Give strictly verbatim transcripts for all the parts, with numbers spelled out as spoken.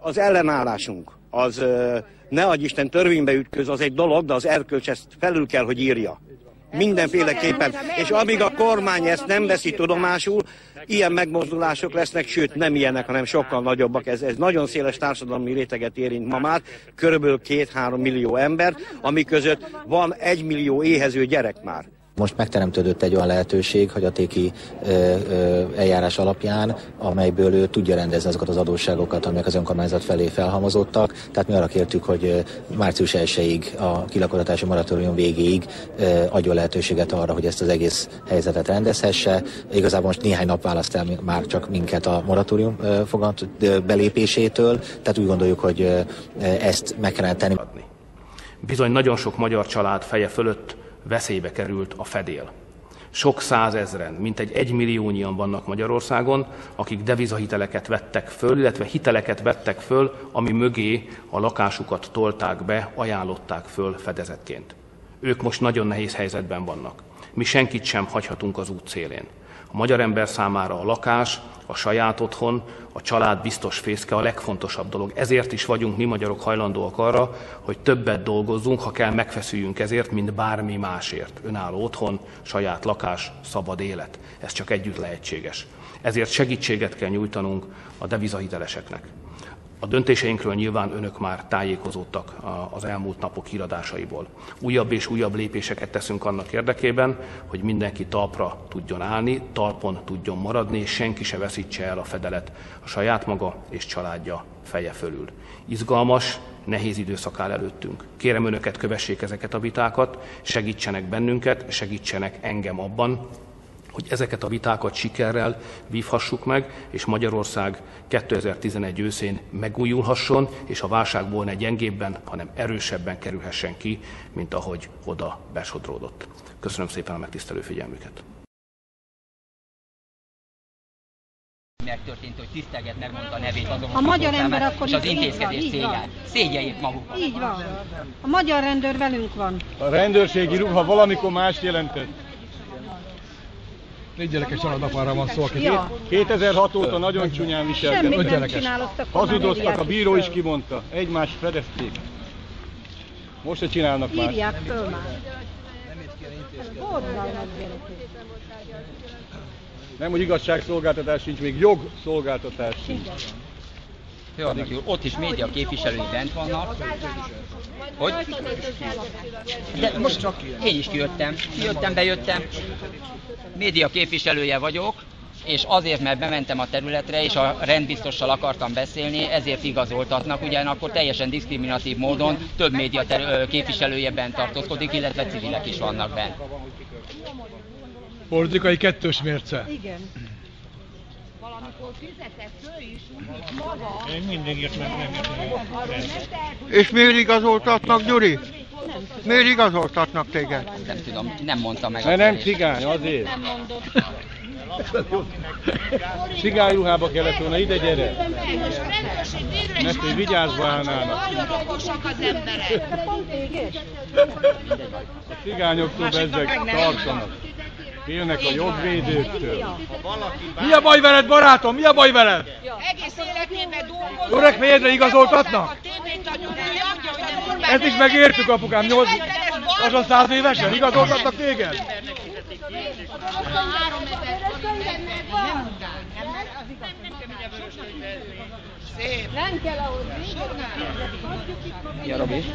Az ellenállásunk, az ne adj Isten törvénybe ütköz, az egy dolog, de az erkölcs ezt felül kell, hogy írja. Mindenféleképpen. És amíg a kormány ezt nem veszi tudomásul, ilyen megmozdulások lesznek, sőt nem ilyenek, hanem sokkal nagyobbak. Ez, ez nagyon széles társadalmi réteget érint ma már, körülbelül két-három millió ember, ami között van egy millió éhező gyerek már. Most megteremtődött egy olyan lehetőség, hogy a téki ö, ö, eljárás alapján, amelyből ő tudja rendezni azokat az adósságokat, amelyek az önkormányzat felé felhalmozottak. Tehát mi arra kértük, hogy március elsejéig, a kilakotatási moratórium végéig ö, adjon lehetőséget arra, hogy ezt az egész helyzetet rendezhesse. Igazából most néhány nap választ el már csak minket a moratórium ö, foganat ö, belépésétől, tehát úgy gondoljuk, hogy ö, ezt meg kellene tenni. Bizony nagyon sok magyar család feje fölött veszélybe került a fedél. Sok százezren, mintegy egymilliónyian vannak Magyarországon, akik devizahiteleket vettek föl, illetve hiteleket vettek föl, ami mögé a lakásukat tolták be, ajánlották föl fedezetként. Ők most nagyon nehéz helyzetben vannak. Mi senkit sem hagyhatunk az út szélén. A magyar ember számára a lakás, a saját otthon, a család biztos fészke a legfontosabb dolog. Ezért is vagyunk mi magyarok hajlandóak arra, hogy többet dolgozzunk, ha kell megfeszüljünk ezért, mint bármi másért. Önálló otthon, saját lakás, szabad élet. Ez csak együtt lehetséges. Ezért segítséget kell nyújtanunk a devizahiteleseknek. A döntéseinkről nyilván önök már tájékozódtak az elmúlt napok híradásaiból. Újabb és újabb lépéseket teszünk annak érdekében, hogy mindenki talpra tudjon állni, talpon tudjon maradni, és senki se veszítse el a fedelet a saját maga és családja feje fölül. Izgalmas, nehéz időszak áll előttünk. Kérem önöket, kövessék ezeket a vitákat, segítsenek bennünket, segítsenek engem abban, hogy ezeket a vitákat sikerrel vívhassuk meg, és Magyarország kétezer-tizenegy őszén megújulhasson, és a válságból ne gyengébben, hanem erősebben kerülhessen ki, mint ahogy oda besodródott. Köszönöm szépen a megtisztelő figyelmüket. Megtörtént, hogy tisztelget megmondta a nevét azon a magyar ember akkor és az intézkedés célját. Szégyeljék magukat. Így van. A magyar rendőr velünk van. A rendőrségi ruha valamikor más jelentett. Négy gyerekes családapára van szó, aki ja. kétezer-hat óta nagyon csúnyán viselkedett. Semmit nem csináloztak. Hazudoztak, a bíró is kimondta. Egymást fedezték. Most se csinálnak már. Írják föl már. Nem, hogy igazságszolgáltatás sincs, még jogszolgáltatás sincs. Főadnak úr, ott is média képviselői bent vannak. Hogy? De most csak én is kijöttem. Kijöttem, bejöttem. Média képviselője vagyok, és azért, mert bementem a területre, és a rendbiztossal akartam beszélni, ezért igazoltatnak, ugyanakkor teljesen diszkriminatív módon több média képviselője bent tartózkodik, illetve civilek is vannak bent. Politikai kettős mérce. Igen. Valamikor fizetett ő is, úgy maga. Én mindig is meg nem És miért igazoltatnak, Gyuri? Miért igazoltatnak téged? Nem tudom, nem mondta meg. Mert nem cigány, azért. Nem mondott. Cigány ruhába kellett volna, ide gyere. Most a rendőrség végre is Mert hogy vigyázva állnának. nagyon okosak az emberek. A cigányoktól bezzeg tartanak. Félnek a jogvédőktől. Mi a baj veled, barátom? Mi a baj veled? Egész életében dolgoznak. Öreg fejedre igazoltatnak? A tévét adjuk. Ezt is megértük, apukám. nyolc, lassan száz évesen igazoltatnak téged? Szép. Nem kell ahhoz. Szia, Robi.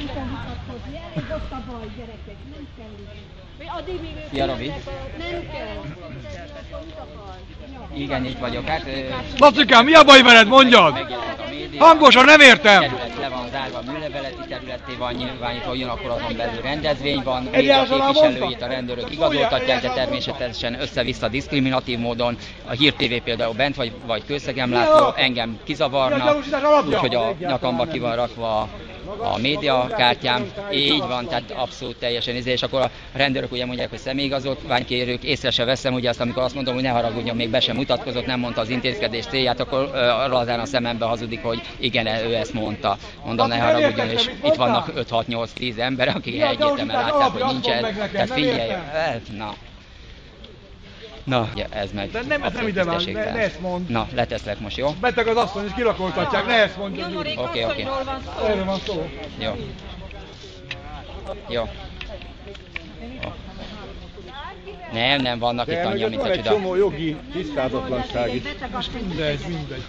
Szia, Robi. Nem kell. Igen, itt vagyok. Hát, Lacikám, mi a baj veled? Mondjad! Hangosan, nem értem! Terület le van zárva, a műveleti területté van nyilvánítva, ugyanakkor azon belül rendezvény van, média képviselőit a rendőrök igazoltatják, de természetesen össze-vissza diszkriminatív módon. A Hír té vé például bent vagy, vagy Kőszegen látó, engem kizavarnak, úgyhogy a nyakamba ki van rakva a médiakártyám, így van, tehát abszolút teljesen izé, és akkor a rendőrök ugye mondják, hogy személyigazolványkérők, észre se veszem, ugye azt, amikor azt mondom, hogy ne haragudjon, még be sem mutatkozott, nem mondta az intézkedés célját, akkor uh, lazán a szemembe hazudik, hogy igen, ő ezt mondta. Mondom, ne haragudjon, és itt vannak öt-hat-nyolc-tíz ember, akik egyértelműen látták, hogy nincs ez, tehát figyelj, na. Na, ja, ez meg. De nem, ez nem ide van, ne, ne ezt mondd. Na, leteszlek most, jó? Beteg az asszony, és kilakoltatják, ne ezt mondja. Oké, oké. Okay, okay. Erről van szó. Jó. Jó. Oh. Nem, nem, vannak de itt annyian, mint a egy csuda. csomó jogi tisztázatlanság is. Mindegy, mindegy.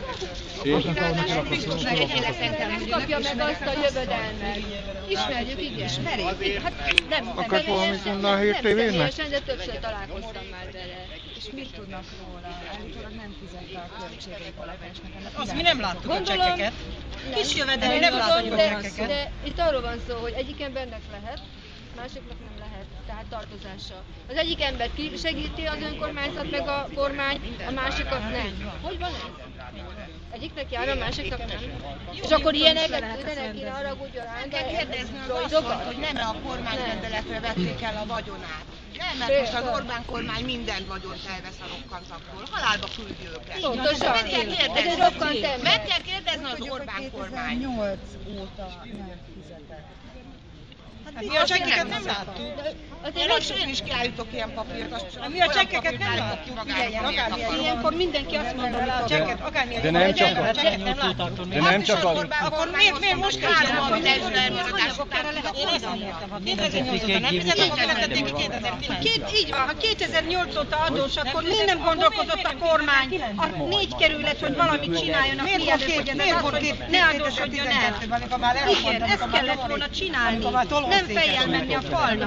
Nem kapja meg azt a jövedelmet. Ismerjük, igen. Ismerik? Hát nem, Akarsz valamit mondani a Hír té vének? Nem személyesen, de többször találkoztam már vele. És mit tudnak róla? Állítólag nem fizette a költségeit a lakásnak. Azt mi nem láttuk a csekkeket. Kis jövedelmi nem látjuk a csekkeket. De itt arról van szó, hogy egyik embernek lehet, másiknak nem lehet, tehát tartozása. Az egyik ember segíti az önkormányzat meg a kormány, a másikat nem. Hogy van ez? Egyiknek jár, a másiknak nem. És akkor ilyeneket ilyenek kéne haragudjon rá, Kell kérdezni az asszonyt, hogy nem a kormányrendeletre vették el a vagyonát. Nem, mert most az Orbán kormány minden vagyont elvesz a rokkantaktól. Halálba küldi őket. Pontosan. Meg kell kérdezni, meg kell kérdezni az Orbán kormány. nyolc óta nem fizetett. Hát mi a csekkeket nem láttuk. Én is, én is kiállítok ilyen papírt. Mi a csekkeket nem látjuk. Ilyenkor mindenki azt mondja, hogy a csekket, akármilyen. De nem csak az. De nem csak az. Akkor miért, miért most kezdem a mindenről elmaradások erre lehet mondani? kétezer-nyolc óta nem fizettek, akkor letették kétezer-kilenc. Így van, ha kétezer-nyolc óta adós, akkor miért nem gondolkozott a kormány, a négy kerület, hogy valamit csináljanak, mielőtt, hogy ez az, hogy ne adósodjon el. Igen, ezt kellett volna csinálni, nem fejjel menni a falnak.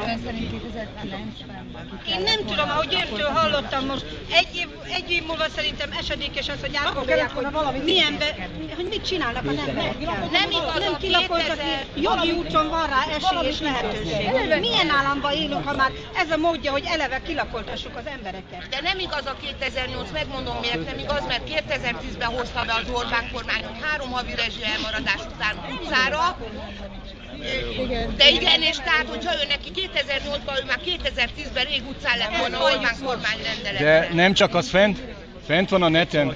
Én nem tudom, ahogy őtől hallottam most, egy év, egy év múlva szerintem esedékes az, hogy átgondolják, hogy milyen be, hogy mit csinálnak a nemekkel. Nem igaz, nem kilakoltatni, jogi úton van rá esély és lehetőség. Milyen államban élünk, ha már ez a módja, hogy eleve kilakoltassuk az embereket? De nem igaz a kétezer-nyolc, megmondom miért nem igaz, mert kétezer-tízben hozta be az Orbán kormány, hogy három havi rezsi elmaradás után utcára. De igen, és tehát, hogyha ő neki kétezer-nyolcban, ő már kétezer-tízben rég utcán lett volna Orbán kormány rendeletre. De nem csak az fent, fent van a neten.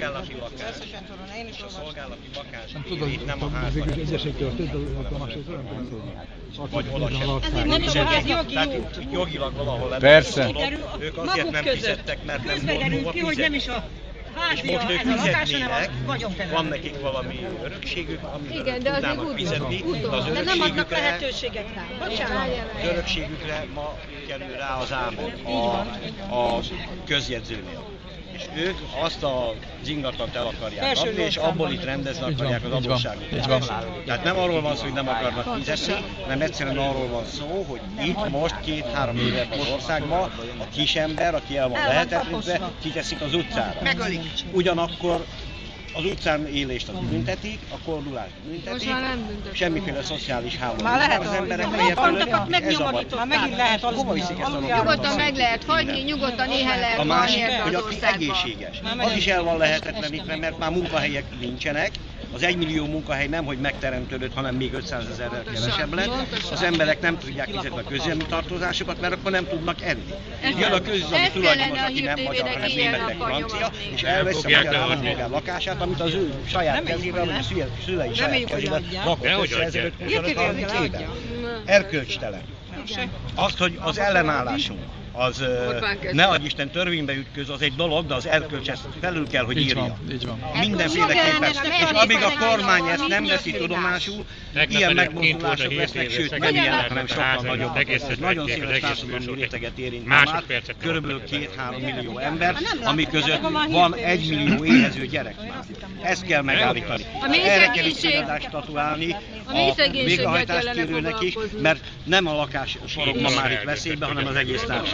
Nem tudom, nem a házban. Végül egyesek történt, a másik vagy oda sem. Nem tudom, ez jogi út. Jogilag valahol lenne. Persze. Ők azért nem fizettek, mert nem közbederül ki, hogy nem is a és most ők fizetnének, van nekik valami örökségük, amivel tudnának fizetni, az de nem adnak örökségükre, lehetőséget rá. Bocsánat. az örökségükre ma kerül rá az ámon a, a közjegyzőnél. És ők azt a ingatlant el akarják adni, és abból itt rendezni akarják az adósságokat. Tehát nem arról van szó, hogy nem akarnak fizetni, hanem egyszerűen arról van szó, hogy itt most két-három éve az országban a kisember, aki el van lehetetlenítve, kiteszik az utcára. Ugyanakkor az utcán élést az büntetik, a kordulást büntetik, semmiféle szociális háló az emberek helyett fölött, ez a baj. Már megint lehet hova viszik ezt a rokkant? Nyugodtan meg lehet hagyni, nyugodtan éhen lehet a másik, hogy az aki országban. egészséges, az is el van lehetetlenítve, mert már munkahelyek nincsenek. Az egymillió munkahely nem, hogy megteremtődött, hanem még ötszázezerrel kevesebb lett. Az emberek nem tudják fizetni a közüzemi tartozásokat, mert akkor nem tudnak enni. Jön a közüzemi tulajdonos, aki nem magyar, hanem német, meg francia, és elveszi a magyar állampolgár lakását, amit az ő saját kezével, vagy a szülei saját kezével rakott össze ezelőtt-huszonöt-harminc éve. Erkölcstelen. Azt, hogy az ellenállásunk, az ne adj Isten törvénybe ütköz, az egy dolog, de az erkölcs ezt felül kell, hogy írja. Így van, így van. Mindenféleképpen. És amíg a kormány ezt nem veszi tudomásul, ilyen megmozdulások lesznek, sőt nem ilyen, hanem sokkal nagyobb. Ez nagyon széles társadalmi réteget érint már, körülbelül két-három millió ember, ami között van egy millió éhező gyerek már. Ezt kell megállítani. Erre kell is kiadást statuálni a végrehajtáskérőnek is, mert nem a lakás forog ma már itt veszélybe, hanem az egész társadalom.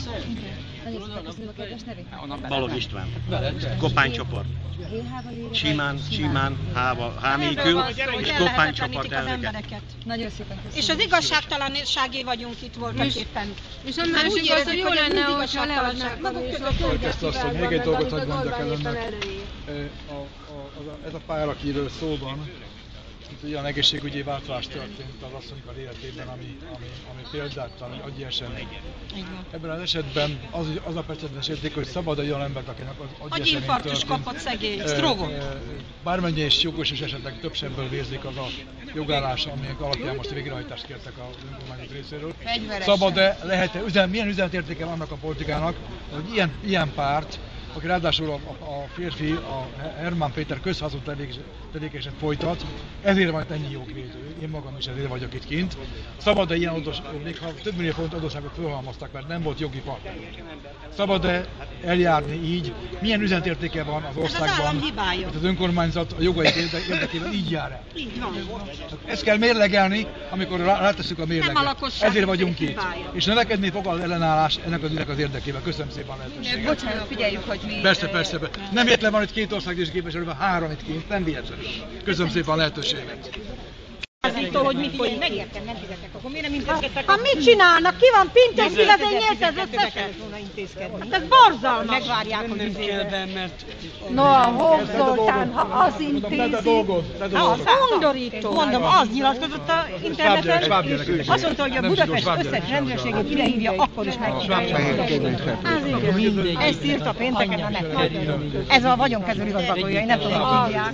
Balogh István, Kopánycsoport. Simán, simán, háva, há nélkül, és Kopánycsoport elnöke. Nagyon szépen köszönöm. És az igazságtalanságé vagyunk itt voltak éppen. És a másik az, hogy jó lenne, hogyha leadnák maguk és a földgesztivel mondani, még egy dolgot, amit hogy az mondjak el Orbán éppen önnek. előír. A, a, a, ez a pár, akiről szó van, Itt olyan egészségügyi változás történt az asszonyok életében, ami, ami, ami példátlan, ami agyi esemény. Ebben az esetben az, az a precedens érték, hogy szabad olyan embert, akinek az agyi esemény infarktus kapott szegény, sztrókot. Bármennyi is jogos, és esetleg több sebből vérzik az a jogállás, amelyek alapján most végrehajtást kértek az önkormányzat részéről. Szabad-e, lehet-e, üzen, milyen üzenetértéke vannak a politikának, hogy ilyen, ilyen párt, aki ráadásul a, a férfi, a Hermann Péter közhazú tevékenységet folytat, ezért van ennyi jogvédő. Én magam is ezért vagyok itt kint. Szabad-e ilyen adós, még ha több millió forint adósságot felhalmoztak, mert nem volt jogi part. Szabad-e eljárni így? Milyen üzenetértéke van az országban, hogy az önkormányzat a jogait érdekében így jár el? Így van. Ezt kell mérlegelni, amikor rátesszük a mérleget. Ezért vagyunk itt. És növekedni fog az ellenállás ennek az ügynek az érdekében. Köszönöm szépen a lehetőséget. Bocsánat, figyeljük, hogy mi... Persze, persze. Nem véletlen van, hogy két országgyűlési képviselőben három itt kint, nem véletlen. Köszönöm szépen a lehetőséget. Hogy mit folyik, megértem, nem fizetek, akkor miért nem intézkedtek? Ha mit csinálnak? Ki van Pinter, fizet egy nyert az összeset? Ez borzalmas. Megvárják a vizébe. No, a Hóf Zoltán, ha az intézi... Az undorító. Mondom, az nyilatkozott a interneten, azt mondta, hogy a Budapest összes rendőrségét idehívja, akkor is megcsinálja. Ezt írt a pénteken a neten. Ez a vagyonkezelő igazgatója, én nem tudom, hogy hívják.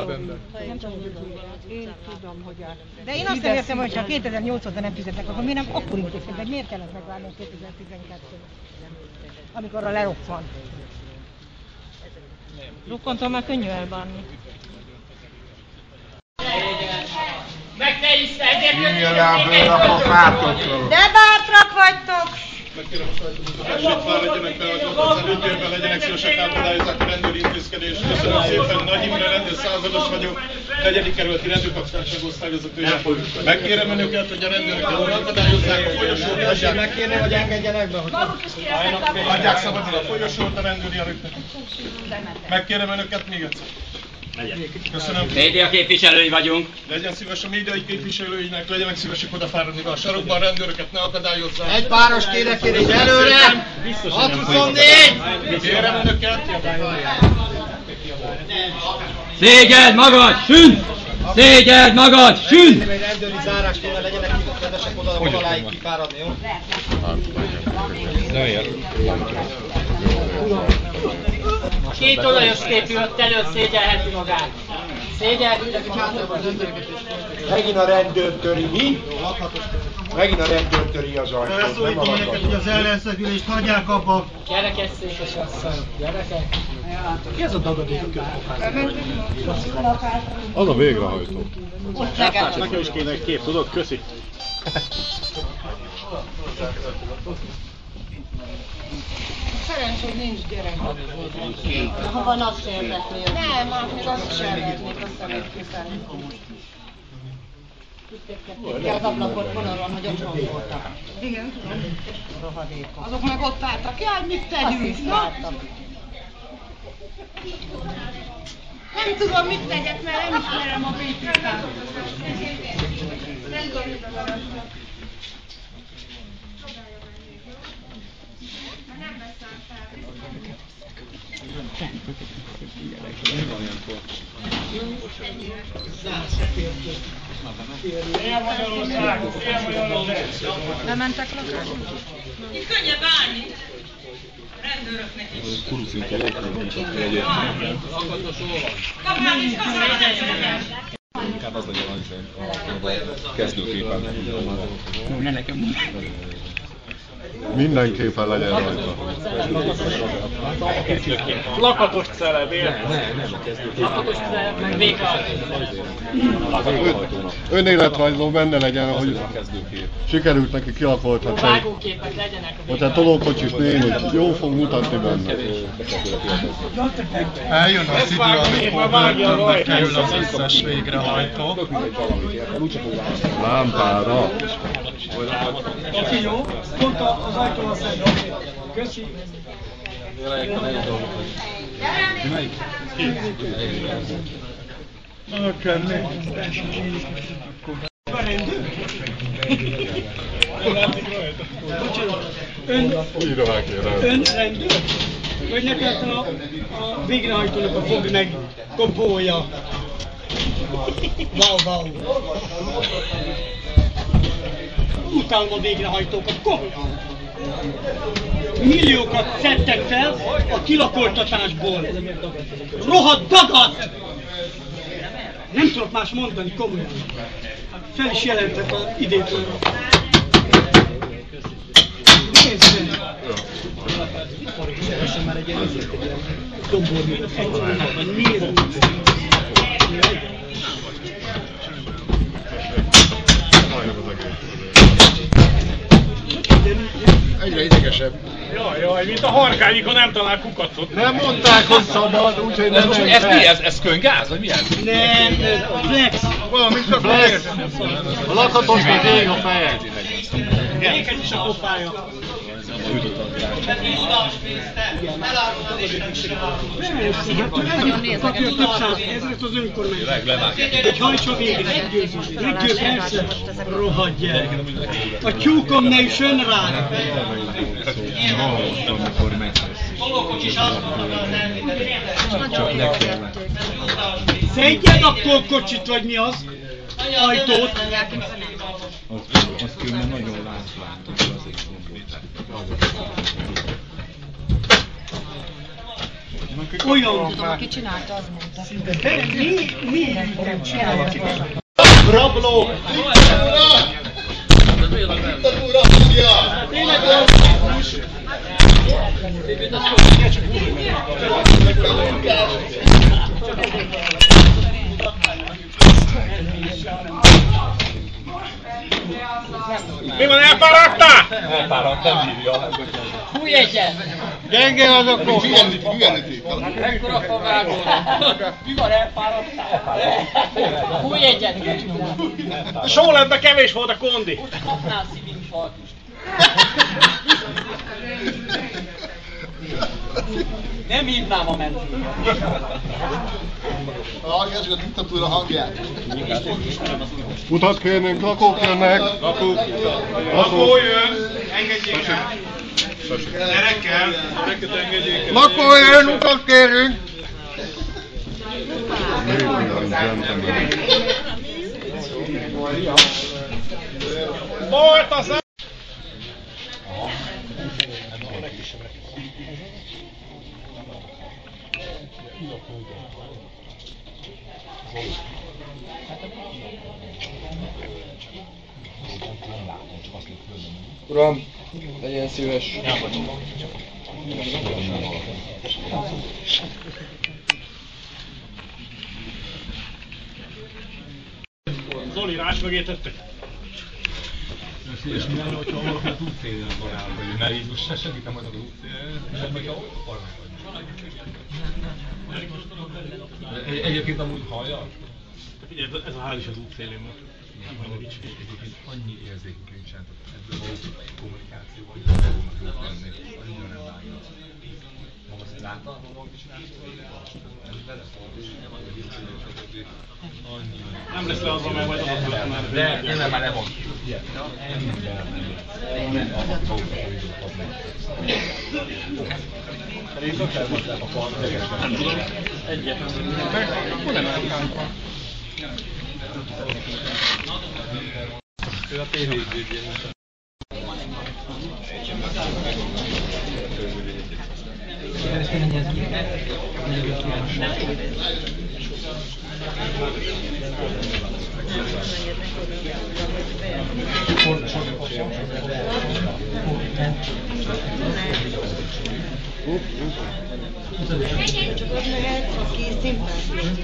Én tudom, hogy a... De én azt nem értem, hogy ha kétezer-nyolc óta nem fizetnek, akkor miért nem akkor intézkednek? Miért kellett megvárni kétezer-tizenkettőt, amikor a leroppant? Rukkontól már könnyű elbánni. Meg te is szedjél! De bátrak vagytok! Megkérem a sajtómutatást, legyenek be az előtérben, legyenek szívesek, elmondályozzák a rendőri intézkedést. Köszönöm szépen, Nagy Imre rendőr százados vagyok, negyedik kerületi rendőrkapitányság osztályvezetője. Megkérem önöket, hogy a rendőröket akadályozzák a folyosót, adják. Megkérném, hogy engedjenek be, hogy adják szabadon a folyosót a rendőri erőknek. Megkérem önöket még egyszer. Köszönöm. Média képviselői vagyunk. Legyen szíves a médiai képviselőinek, legyenek szívesek odafáradni be a sarokban, a rendőröket ne akadályozzák. Egy páros kérek kérni előre! hat huszonnégy! Kérem önöket! Szégyeld magad, sűn! Szégyeld magad, sűn! Egy rendőri záráskéne legyenek kedvesek oda valaláig kifáradni, jó? Két olajos képű ott előtt szégyelheti magát. Szégyelheti Megint a rendőr töri, mi? Megint a rendőr töri az ajtót. Elszólítom önöket, hogy az ellenszegülést hagyják abba. Gyerekes székes asszony, gyerekek. Ki ez a dagadék a Az a végrehajtó. Nekem is kéne egy kép, tudod? Köszi. Szerencs, hogy nincs gyerek. Ha van, azt érdekli. Nem, már még azt is elvetnék a szemétkőszer. Ki az ablakot vonalon, hogy otthon voltak. Igen, tudom. Rohadékok. Azok meg ott álltak. Jaj, mit tegyünk? Nem tudom, mit tegyek, mert nem ismerem a békükát. Nem tudom, mit tegyek. Nem veszem fel. Nem mentek lakásba? Itt könnyebb állni. Rendőröknek is. Kuruszunk el egy Kapám is, kapám! Inkább az legyen a kezdőképen. Ne nekem. Mindenképpen legyen rajta. Lakatos celeb, érted? Ne, nem a kezdőképen. Lakatos celeb, meg véghajtó. Önéletrajzon benne legyen, hogy sikerült neki kialakultani. Vágóképek legyenek a Ott egy tolókocsis néni, jó fog mutatni benne. Eljön az idő, amikor börtönbe kerül az összes végrehajtó. Lámpára. Oké, jó? Pont az ajtó a szedő. Köszi. Ön, ön rendőr? Vagy neked a, a végrehajtónak a fog meg kopója? Wow, wow. Utálom a végrehajtókat, komolyan. Milliókat szedtek fel a kilakoltatásból. Rohadt dagat! Nem tudok más mondani, komolyan. Fel is jelentek az idétől. Nézd! Már egy ilyen dombormű. Nézd! Egyre idegesebb. Jaj, jaj, mint a harkányikon nem talál kukatot. Nem mondták, hogy szabad, úgyhogy nem ez, ez mi? Ez, ez könygáz, vagy mi ez? Nem, flex. Valami csak flex. A lakatosnak ég a feje. Ékeny is a kopája. Kapja több száz ezret az önkormányzat. Hogy hajtsa végre, meggyőzni. Meggyőz, persze. Rohadj el. A tyúkom ne üssön rá. Szedjed akkor kocsit, vagy mi az? Ajtót. Azt kéne nagyon látványos azért olyan. Tudom, aki csinálta, az mondta. Mi? Mi? Nem csinálja. Rabló! Diktatúra hangja! Tényleg olyan. Mi van, elfáradtál? Elfáradt, nem bírja. Fújj egyet! Gyenge az a kó! Hülyelítik! Ekkora favágóra! Mi van, elfáradtál? Fújj egyet! Sóletben kevés volt a kondi. Kapnál szívinfarktust. Nem hívnám a mentőt. Hallgassuk a diktatúra hangját. Utat kérnénk, lakók jönnek. Lakók. Lakó jön. Engedjék el. Gyerekkel. Gyereket engedjék el. Lakó jön, utat kérünk. Volt az. Uram, legyen szíves. Zoli, rás megértettek? És mi lenne, hogyha valaki az útszélén barál, vagy mert így most segítem majd az útszélén, és hogyha akarnak vagy. Egyébként amúgy hallja? Figyelj, ez a ház is az útszélén most. Nem hallom így. Egyébként annyi érzékünk nincsen, ebből való kommunikáció, hogy nem fognak jók lenni, annyira nem vágja. Maga azt látta, hogy valaki csinálta? Ez beleszólt, és nem adja vissza, nem lesz le azon, mert majd adatolok már. De, de nem, már le van. Nem tudom. Egyet. Akkor nem elkánta. Ő a tévézőgén. Csak az lehet, aki szimpátikus.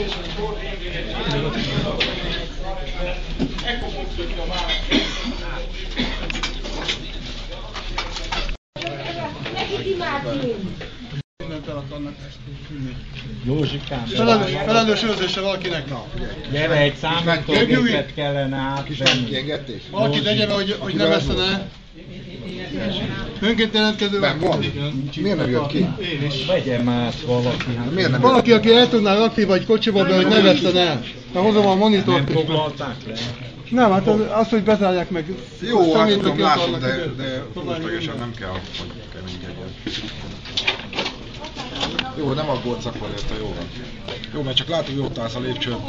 Józsikám. Felelős, felelős őrzése valakinek. Gyere, egy számítógépet kellene átvenni. Valaki tegye be, hogy, hogy ne veszene. Önként jelentkező van. Miért nem jött ki? Én is. Vegye más valaki. Miért nem valaki, aki el tudná rakni vagy kocsiba be, hogy ne veszten el. Na hozom a monitort. Nem foglalták le? Nem, hát az, az hogy bezárják meg. Jó, hát tudom, látom, de, de fölöslegesen nem kell, hogy keménykedjen. Jó, nem aggódsz, akkor érte, jó van. Jó, mert csak látom, hogy ott állsz a lépcsőn.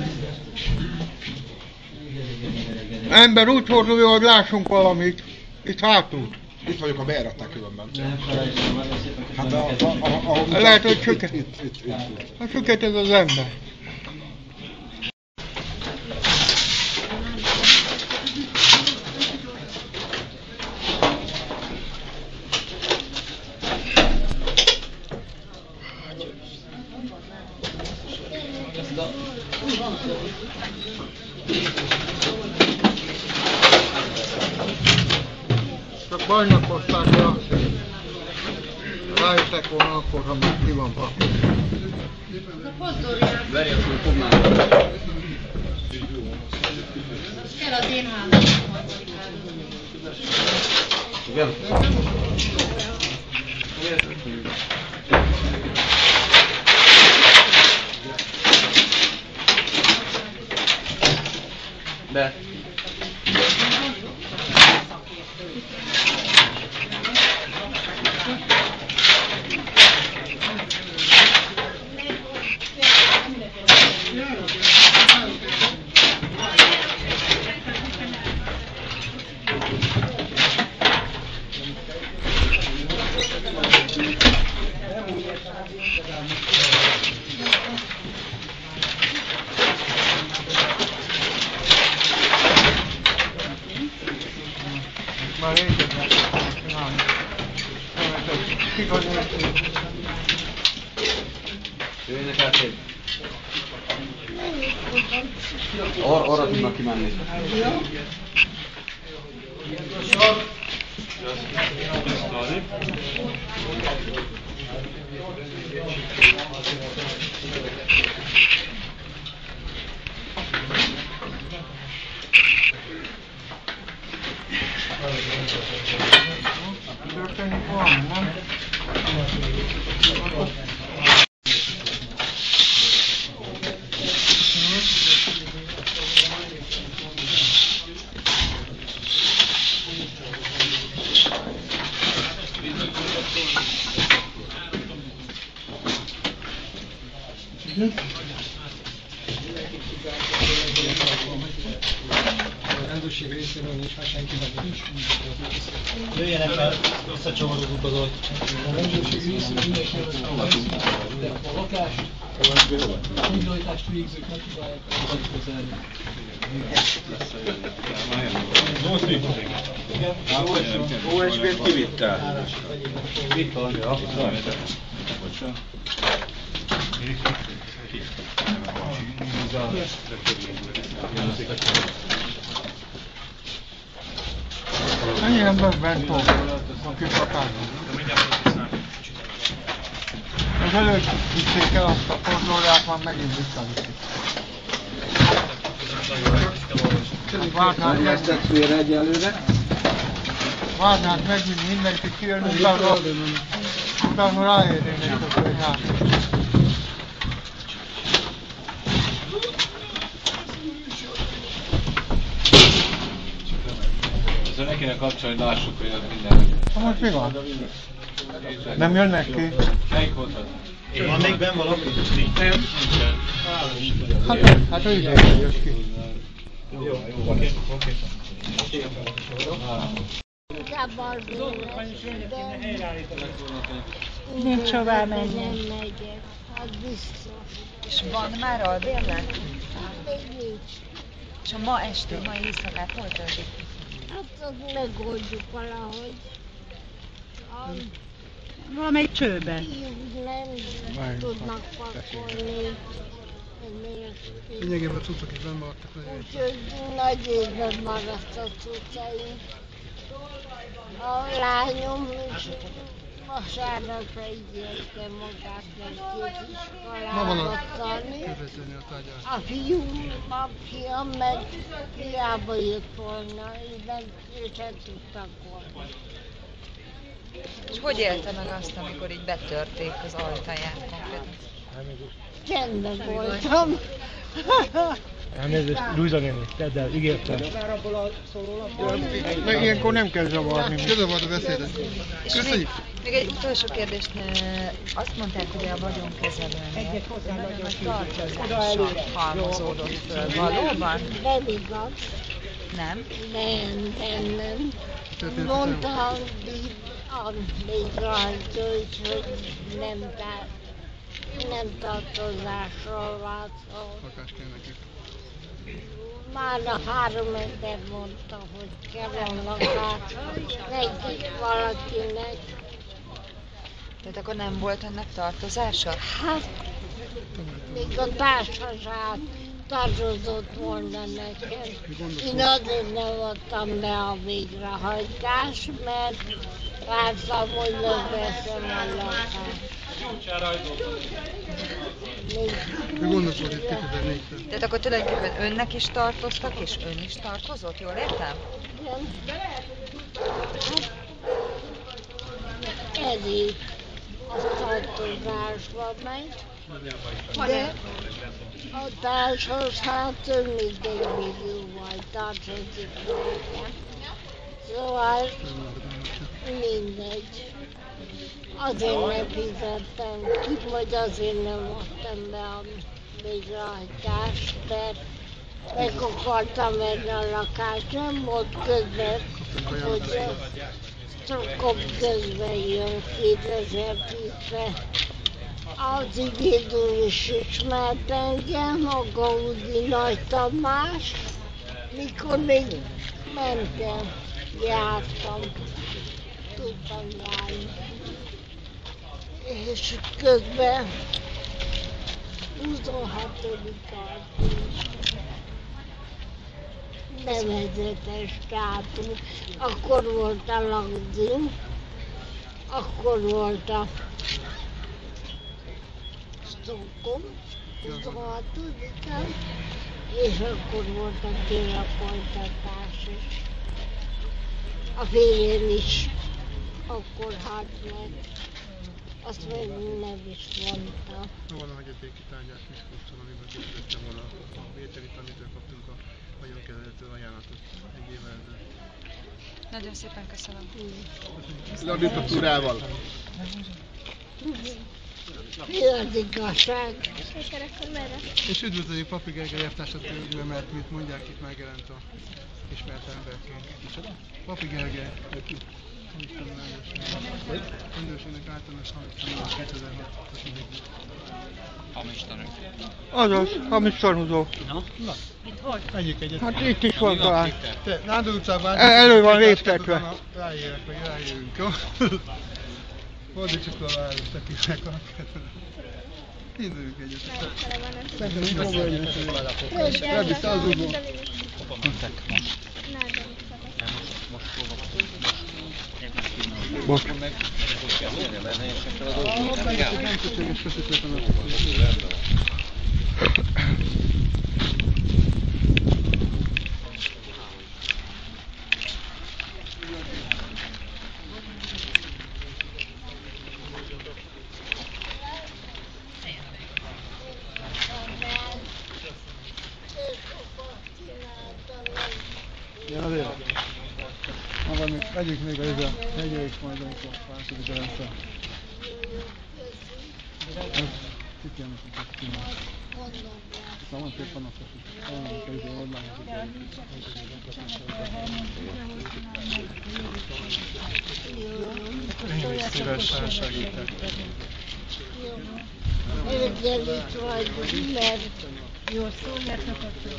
Ember úgy fordulja, hogy lássunk valamit. Itt hátul. Itt vagyok, a bejáratnál különben. Hát a, a, a, a, lehet, hogy süket. Itt, itt, itt, itt. A süket ez az ember. Csak bajnak hozták le azt, hogy rájöttek volna akkor, ha már ki van papír. Verjen föl, fognának. Kell az én házam. Igen? Be. Már régen csinálni. Jöjjenek át egy. Ar arra tudnak kimenni. Történik valami, nem? Rendőrség részéről nincs már senkinek nincs. Jöjjenek el, összecsavarodunk az ajtót. A rendőrség részéről mindenkinek de a lakás, a nyugdíjtást végzők nem tudják közelni. ó es bé-t kivittál? Itt van. Ennyi ember bent volt a kisakárban. Az előtt vitték el azt a fordulóját, már megint visszaviszik. Várnánk ezt félre egyelőre. Várnánk megint mindenki kijön, utána, utána ráérnének a könyvát. Ezzel ne kéne kapcsolni, hogy lássuk, hogy az minden. Ha most mi van? Nem jönnek ki? Melyik volt az? Van még benn valaki? Nem. Hát, hát ő idején jött ki. Jó, jó, oké, oké. Nincs hová menni. Az biztos. És van már albérlet? És a ma este, mai éjszakát hol töltik? Hát azt megoldjuk valahogy. Valamelyik csőben. Nem tudnak pakolni. Lényegében a cuccok is benn maradtak. Úgyhogy nagy évben maradt a cuccaink. A lányom is vasárnapra ígérte magát, hogy két iskolába tanít. A fiúm, a fiam meg hiába jött volna, ide ő sem tudtak volna. És hogy élte meg azt, amikor így betörték az ajtaját konkrétan? Csendben voltam. Elnézést, Luisa néni, tedd el, ígértem. Meg ilyenkor nem kell zavarni. Köszönöm a beszédet. Köszönjük. Még egy utolsó kérdést. Azt mondták, hogy a vagyonkezelőnek nagyon nagy tartozással halmozódott föl. Valóban? Nem igaz. Nem? Nem, nem, nem. Mondta a végrehajtó is, hogy nem, tár, nem tartozásról van szó. Lakás kell nekik. Már a három ember mondta, hogy kell a lakás nekik valakinek. Tehát akkor nem volt ennek tartozása? Hát, még a társaság tartozott volna nekem. Én azért nem adtam be a végrehajtást, mert vártam, hogy megveszem a lakást. Mi gondos volt itt kétezer-négyben? Tehát akkor tulajdonképpen önnek is tartoztak, és ön is tartozott, jól értem? Igen. Elég a tartozásban megy, de a társaság több mint egy millióval tartozik nekem. Szóval mindegy. Azért nem fizettem ki, vagy azért nem adtam be a végrehajtást, mert meg akartam venni a lakást. Nem volt közben, hogy sokkal közben jön kétezer-tízben. Az ügyvédő is ismert engem, a Gaudi Nagy Tamás, mikor még mentem, jártam, tudtam járni. És közben huszonhatodikán nevezetes dátum. Akkor volt a Lagzin, akkor volt a Stockholm, huszonhatodikán, és akkor volt a télapolytatás is. A férjem is akkor hát meg. Azt meg nem is mondta. Van a hagyatéki tárgyás Miskolcon, amiben készítettem volna a vételit, amitől kaptunk a vagyonkezelőtől ajánlatot egy évvel ezelőtt. Nagyon szépen köszönöm. A diktatúrával. Mi az igazság? És üdvözöljük Papi Gergely elvtársat, mert mint mondják, itt megjelent a ismert emberként. Papi Gergely. Rendőrségnek általános hamis kétezer-hat. Hamis tanú. Azaz, hamis tanúzó. Na? Na. Itt hogy? Menjünk egyet. Hát itt is van talán. Te, Nándor utcában... Elő van léptetve. Ráérek, hogy rájövünk, jó? Fordítsuk a város, tekintnek a kedvenek. Induljunk egyet. Szerintem így próbáljuk, hogy elvisz az úrból. Most. Ja, azért. Maga még, vegyük még a izra, hegyeljük majd, amikor második a rendszer. Itt jön, hogy itt csinál. Aztán van szép panaszos is. Valamelyik a izra, online, hogy itt szívesen segítek. Ezzel itt vagy, mert jó szó, mert akartam.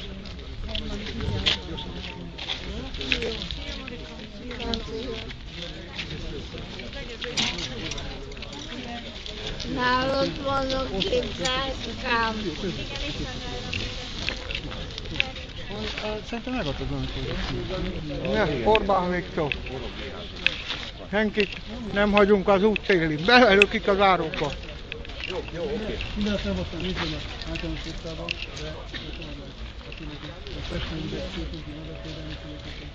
Nálad van a képzáskám. Szerintem megadod, amikor... Ne, Orbán Viktor. Senkit nem hagyunk az útszélén. Belelökik az árokba. Jó, jó, oké. Mindent nem adtam nézőnek általános tisztában, de akinek a festményben szépen adatvédelmi születések.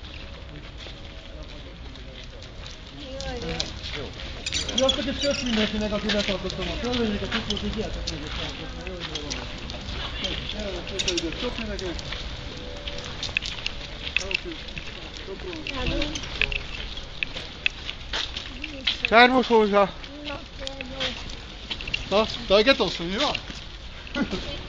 Sziasztok, és kösz mindenkinek, aki betartottam a törvényeket, itt volt, hogy ilyetek meg is tartottam. Csopni neked. Szervusz hozzá! Na, te a getószony, mi van?